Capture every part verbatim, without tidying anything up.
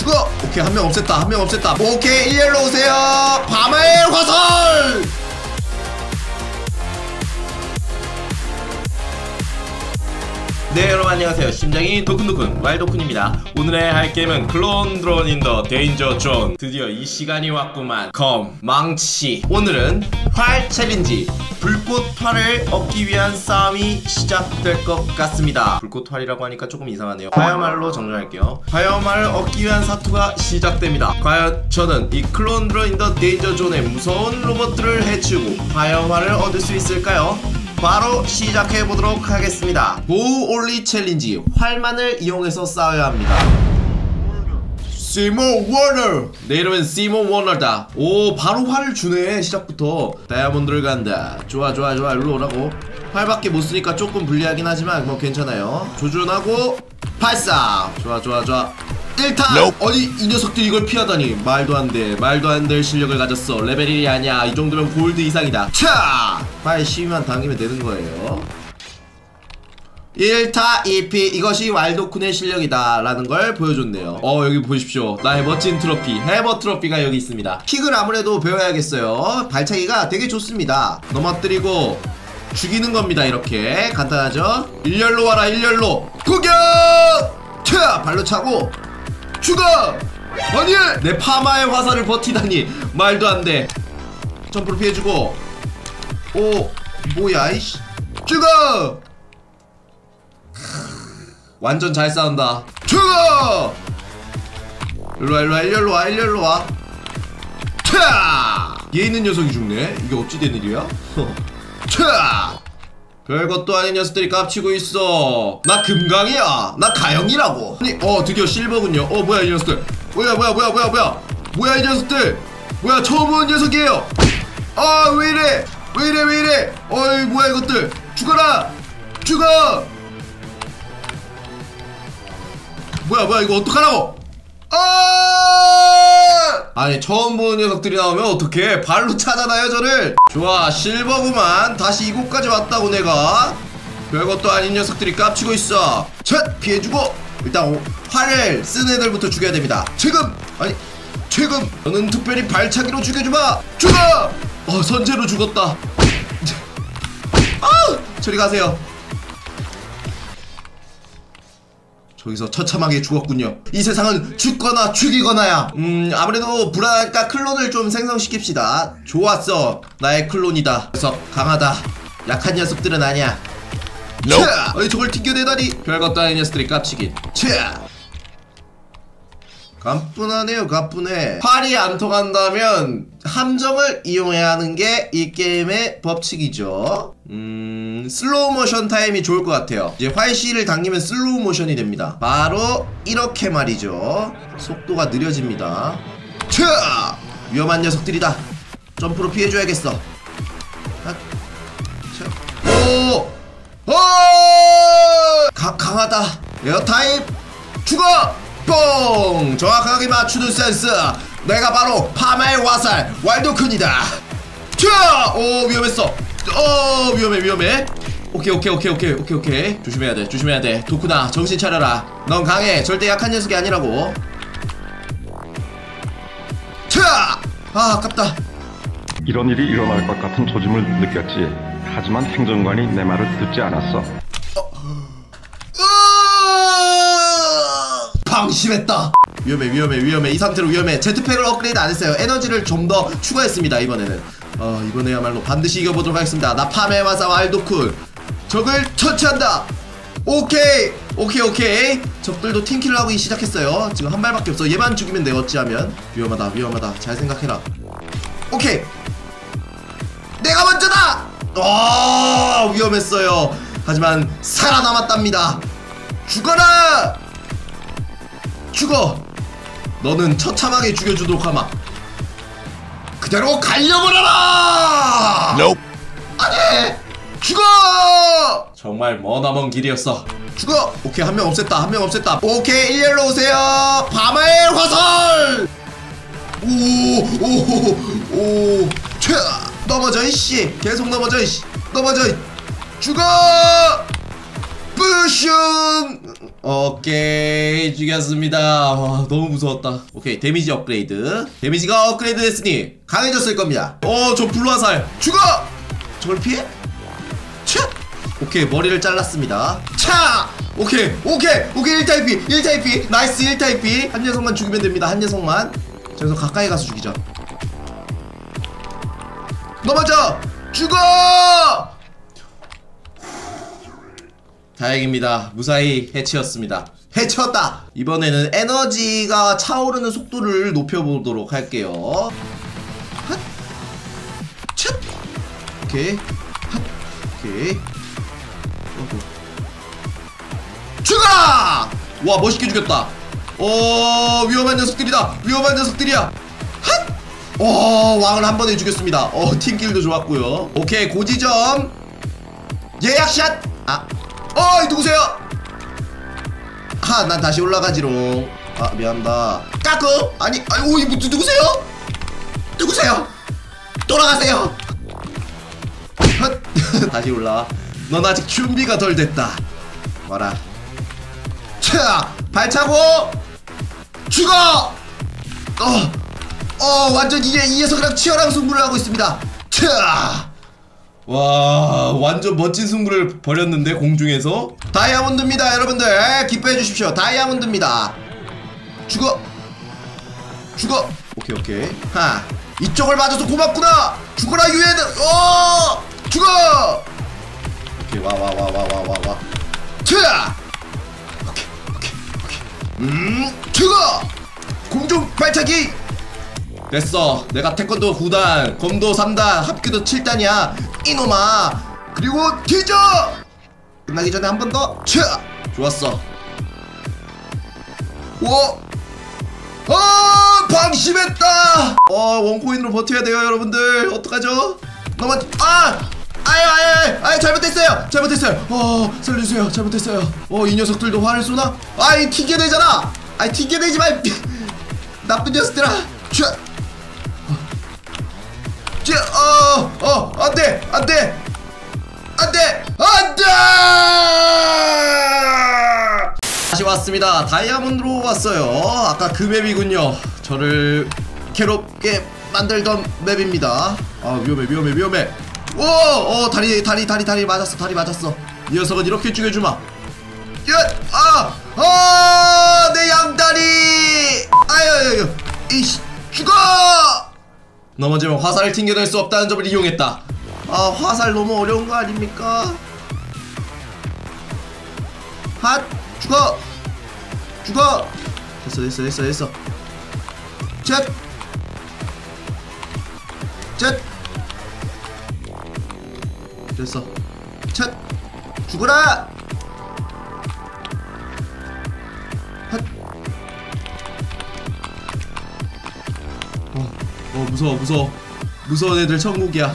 죽어. 오케이, 한 명 없앴다. 한 명 없앴다. 오케이, 일렬로 오세요. 밤의 화살. 네, 여러분 안녕하세요. 심장이 도쿤도쿤 왈도쿤입니다. 오늘의 할 게임은 클론 드론 인 더 데인저 존. 드디어 이 시간이 왔구만. 검, 망치. 오늘은 활 챌린지, 불꽃 활을 얻기 위한 싸움이 시작될 것 같습니다. 불꽃 활이라고 하니까 조금 이상하네요. 화염활로 정정할게요. 화염활을 얻기 위한 사투가 시작됩니다. 과연 저는 이 클론 드론 인 더 데인저 존의 무서운 로봇들을 해치우고 화염활을 얻을 수 있을까요? 바로 시작해보도록 하겠습니다. 보우 올리 챌린지, 활만을 이용해서 싸워야 합니다. 시몬 워너. 내 이름은 시몬 워너다. 오, 바로 활을 주네. 시작부터 다이아몬드를 간다. 좋아 좋아 좋아. 일로 오라고. 활밖에 못 쓰니까 조금 불리하긴 하지만 뭐 괜찮아요. 조준하고 발사. 좋아 좋아 좋아. 일 탄! nope. 아니 이 녀석들이 이걸 피하다니. 말도 안돼. 말도 안 될 실력을 가졌어. 레벨 일이 아니야. 이 정도면 골드 이상이다. 차! 팔 시위만 당기면 되는 거예요. 일 타 이 피. 이것이 왈도쿤의 실력이다 라는 걸 보여줬네요. 어, 여기 보십시오. 나의 멋진 트로피, 해머 트로피가 여기 있습니다. 킥을 아무래도 배워야겠어요. 발차기가 되게 좋습니다. 넘어뜨리고 죽이는 겁니다. 이렇게 간단하죠. 일렬로 와라. 일렬로 공격! 차! 발로 차고 죽어! 아니! 내 파마의 화살을 버티다니. 말도 안돼. 점프로 피해주고. 오, 뭐야 이씨. 죽어! 완전 잘 싸운다. 죽어! 일로와 일로와 일렬로와 일렬로와. 차! 얘 있는 녀석이 죽네. 이게 어찌 된 일이야? 차! 별것도 아닌 녀석들이 깝치고 있어. 나 금강이야. 나 가영이라고. 아니, 어 드디어 실버군요. 어 뭐야 이 녀석들. 뭐야 뭐야 뭐야 뭐야 뭐야 뭐야 이 녀석들. 뭐야 처음 보는 녀석이에요. 아 왜이래 왜이래 왜이래. 어이 뭐야 이것들. 죽어라. 죽어. 뭐야 뭐야 이거 어떡하라고. 아! 아니 처음 보는 녀석들이 나오면 어떡해. 발로 차잖아요 저를. 좋아 실버구만. 다시 이곳까지 왔다고 내가. 별것도 아닌 녀석들이 깝치고 있어. 첫 피해주고. 일단 활을 쓴 애들부터 죽여야 됩니다. 지금 아니 지금 너는 특별히 발차기로 죽여주마. 죽어. 어 선제로 죽었다. 아 저리 가세요. 저기서 처참하게 죽었군요. 이 세상은 죽거나 죽이거나야. 음 아무래도 불안하니까 클론을 좀 생성시킵시다. 좋았어. 나의 클론이다. 녀석 강하다. 약한 녀석들은 아니야. nope. 차! 아니 저걸 튕겨내다니. 별것도 아닌 녀석들이 깝치긴. 차! 가뿐하네요. 가뿐해. 팔이 안 통한다면 함정을 이용해야 하는 게 이 게임의 법칙이죠. 음... 슬로우 모션 타임이 좋을 것 같아요. 이제 활씨를 당기면 슬로우 모션이 됩니다. 바로 이렇게 말이죠. 속도가 느려집니다. 차! 위험한 녀석들이다. 점프로 피해줘야겠어. 아, 차. 오! 오! 가, 강하다. 에어타임 죽어! 뽕! 정확하게 맞추는 센스. 내가 바로 파마의 화살 왈도쿤이다. 차! 오 위험했어. 어 위험해 위험해. 오케이 오케이 오케이 오케이 오케이 오케이. 조심해야 돼 조심해야 돼. 도쿠나 정신 차려라. 넌 강해. 절대 약한 녀석이 아니라고. 차! 아 아깝다. 이런 일이 일어날 것 같은 조짐을 느꼈지. 하지만 행정관이 내 말을 듣지 않았어. 어. 방심했다. 위험해 위험해 위험해. 이 상태로 위험해. 제트팩을 업그레이드 안했어요. 에너지를 좀 더 추가했습니다. 이번에는 어 이번에야말로 반드시 이겨보도록 하겠습니다. 나 파메와사 왈도쿤. 적을 처치한다. 오케이 오케이 오케이. 적들도 팀킬을 하기 시작했어요. 지금 한 발밖에 없어. 얘만 죽이면 돼. 어찌하면. 위험하다 위험하다. 잘 생각해라. 오케이 내가 먼저다. 어 위험했어요. 하지만 살아남았답니다. 죽어라. 죽어. 너는 처참하게 죽여주도록 하마. 그대로 갈려버려라. nope. 아니 죽어. 정말 머나먼 길이었어. 죽어. 오케이 한 명 없앴다. 한 명 없앴다. 오케이 일렬로 오세요. 밤의 화살. 오오오 차. 넘어져 이씨. 계속 넘어져 이씨. 넘어져. 죽어. 뿌슝. 오케이 죽였습니다. 와, 너무 무서웠다. 오케이 데미지 업그레이드. 데미지가 업그레이드 됐으니 강해졌을 겁니다. 어 저 불화살 죽어. 저걸 피해? 차! 오케이 머리를 잘랐습니다. 차! 오케이 오케이 오케이 일 타입 피 일 타입 피 나이스 일 타입 피 한 녀석만 죽이면 됩니다. 한 녀석만. 저 녀석 가까이 가서 죽이죠. 넘어져! 죽어! 다행입니다. 무사히 해치웠습니다. 해치웠다! 이번에는 에너지가 차오르는 속도를 높여보도록 할게요. 핫! 차! 오케이. 핫! 오케이. 어구. 죽어! 와 멋있게 죽였다. 어 위험한 녀석들이다. 위험한 녀석들이야. 핫! 어 왕을 한 번에 죽였습니다. 어 팀킬도 좋았고요. 오케이 고지점 예약샷. 아 어이 누구세요? 하 난 다시 올라가지롱. 아 미안하다. 까꾸 아니 아이고 이 누, 누구세요? 누구세요? 돌아가세요. 다시 올라와. 넌 아직 준비가 덜 됐다. 와라. 차 발차고 죽어. 어, 어 완전 이게 이 녀석이랑 치열한 승부를 하고 있습니다. 차. 와 완전 멋진 승부를 벌였는데 공중에서. 다이아몬드입니다 여러분들. 기뻐해 주십시오. 다이아몬드입니다. 죽어 죽어. 오케이 오케이. 하 이쪽을 맞아서 고맙구나. 죽어라 유해는. 어 죽어. 오케이 와 와 와 와 와 와 와. 차 오케이 오케이 오케이. 음 죽어. 공중 발차기. 됐어. 내가 태권도 구 단 검도 삼 단 합기도 칠 단이야 이놈아. 그리고 뒤져. 끝나기 전에 한 번 더. 차 좋았어. 오 어 방심했다. 어 원코인으로 버텨야 돼요 여러분들. 어떡하죠? 너무 아 아유 아유 아유 잘못했어요 잘못했어요. 어 살려주세요. 잘못했어요. 어 이 녀석들도 화를 쏘나? 아이 튀게 되잖아. 아이 튀게 되지 마 나쁜 녀석들아. 차 어, 어, 안 돼, 안 돼, 안 돼, 안 돼! 다시 왔습니다. 다이아몬드로 왔어요. 아까 그 맵이군요. 저를 괴롭게 만들던 맵입니다. 아, 위험해, 위험해, 위험해. 오, 어, 다리, 다리, 다리, 다리 맞았어, 다리 맞았어. 이 녀석은 이렇게 죽여주마. 야, 아, 아, 내 양다리! 아유, 아유, 아유, 이씨, 죽어! 넘어지면 화살을 튕겨낼 수 없다는 점을 이용했다. 아 화살 너무 어려운 거 아닙니까? 핫! 죽어! 죽어! 됐어 됐어 됐어 됐어. 쳇! 쳇! 됐어. 쳇! 죽어라! 핫! 어. 어 무서워 무서워 무서운 애들 천국이야.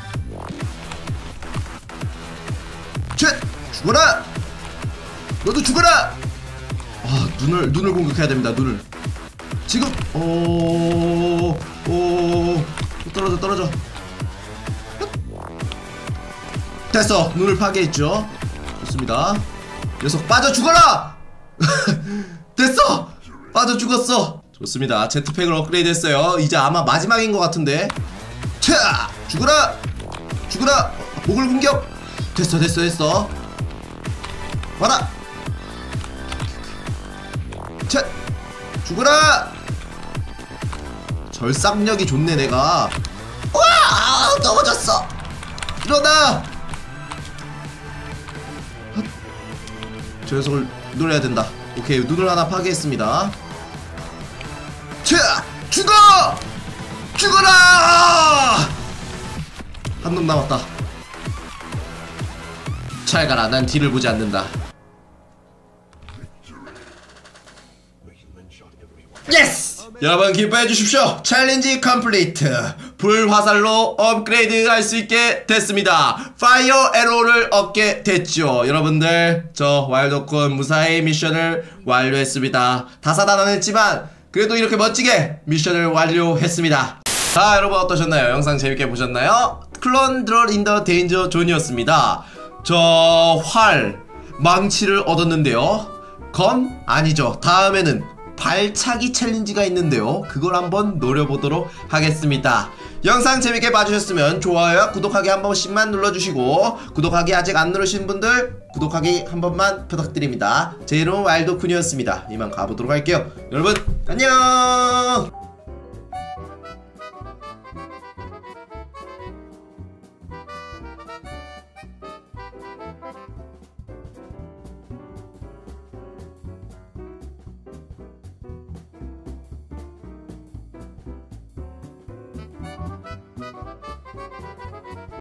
쉣! 죽어라! 너도 죽어라! 아 눈을 눈을 공격해야 됩니다. 눈을 지금 오 오 떨어져 떨어져. 됐어. 눈을 파괴했죠. 좋습니다. 녀석 빠져 죽어라. 됐어. 빠져 죽었어. 좋습니다. 제트팩을 업그레이드 했어요. 이제 아마 마지막인 것 같은데. 차! 죽어라! 죽어라! 목을 공격! 됐어 됐어 됐어. 와라! 차! 죽어라! 절삭력이 좋네 내가. 와! 넘어졌어! 일어나! 저 녀석을 노려야 된다. 오케이 눈을 하나 파괴했습니다. 차! 죽어! 죽어라! 한 놈 남았다. 잘 가라. 난 뒤를 보지 않는다. 예스! 여러분 기뻐해 주십시오. 챌린지 컴플리트. 불화살로 업그레이드 할 수 있게 됐습니다. 파이어 에로를 얻게 됐죠. 여러분들 저 와일드콘 무사히 미션을 완료했습니다. 다사다난 했지만 그래도 이렇게 멋지게 미션을 완료했습니다. 자 여러분 어떠셨나요? 영상 재밌게 보셨나요? 클론 드롤 인더 데인저 존이었습니다. 저 활 망치를 얻었는데요. 건 아니죠. 다음에는 발차기 챌린지가 있는데요. 그걸 한번 노려보도록 하겠습니다. 영상 재밌게 봐주셨으면 좋아요와 구독하기 한 번씩만 눌러주시고, 구독하기 아직 안 누르신 분들 구독하기 한 번만 부탁드립니다. 제 이름은 와일드쿤이었습니다. 이만 가보도록 할게요. 여러분 안녕.